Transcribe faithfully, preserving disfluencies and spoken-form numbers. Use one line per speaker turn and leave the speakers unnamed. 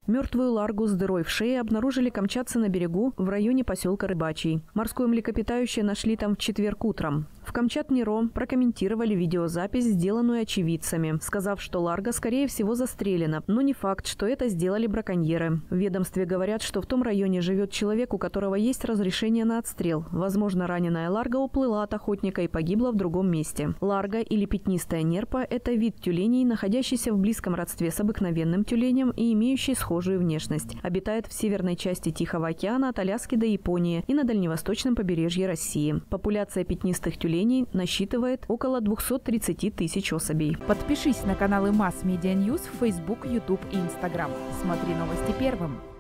Мертвую ларгу с дырой в шее обнаружили камчатцы на берегу в районе поселка Рыбачий. Морское млекопитающее нашли там в четверг утром. В Камчат-Неро прокомментировали видеозапись, сделанную очевидцами, сказав, что ларга, скорее всего, застрелена, но не факт, что это сделали браконьеры. В ведомстве говорят, что в том районе живет человек, у которого есть разрешение на отстрел. Возможно, раненая ларга уплыла от охотника и погибла в другом месте. Ларга или пятнистая нерпа – это вид тюленей, находящийся в близком родстве с обыкновенным тюленем и имеющий схожую внешность. Обитает в северной части Тихого океана от Аляски до Японии и на дальневосточном побережье России. Популяция пятнистых тюленей насчитывает около двухсот тридцати тысяч особей.
Подпишись на каналы Mass Media News в Facebook, YouTube и Instagram. Смотри новости первым.